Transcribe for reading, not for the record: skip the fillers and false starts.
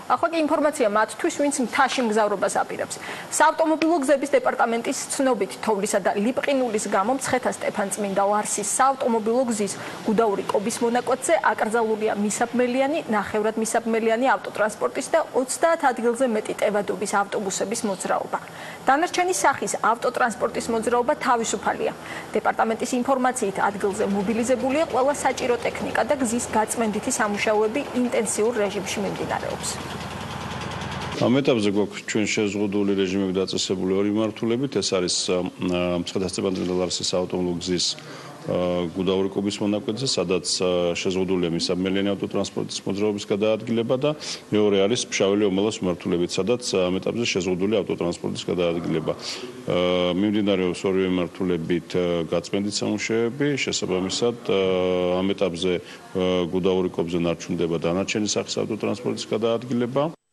ახლა კი ინფორმაცია მათთვის, ვინც მთაში მგზავრობას აპირებს. საავტომობილო გზების დეპარტამენტის ცნობით, თოვლისა და ლიპყინულის გამო მცხეთა-სტეფანწმინდა ვარსის საავტომობილო გზის გუდაური კობის მონაკვეთზე აკრძალულია მისაბმელიანი, ნახევრად მისაბმელიანი ავტოტრანსპორტის და 30 ადგილზე მეტი ტევადობის ავტობუსების მოძრაობა. დანარჩენი სახის ავტოტრანსპორტის მოძრაობა თავისუფალია. დეპარტამენტის ინფორმაციით ადგილზე მობილიზებულია ყველა საჭირო ტექნიკა და გზის გაწმენდითი სამუშაოები ინტენსიურ რეჟიმში მიმდინარეობს. ამ ეტაპზე გვაქვს ჩვენ შეზღუდული რეჟიმები დაწესებული ორი მიმართულებით. ეს არის მცხეთა-სტეფანწმინდა ვარსის საავტომობილო გზის გუდაური კობის მონაკვეთზე, სადაც შეზღუდულია მისაბმელიანი ავტოტრანსპორტის მოძრაობის გადაადგილება და მეორე არის ფშაველი ომელას მიმართულებით, სადაც ამ ეტაპზე შეზღუდულია ავტოტრანსპორტის გადაადგილება. მიმდინარეობს ორივე მიმართულებით გაწმენდით სამუშაოები, შესაბამისად ამ ეტაპზე გუდაური კობზე ნარჩუნდება დანარჩენი სახის ავტოტრანსპორტის გადაადგილება.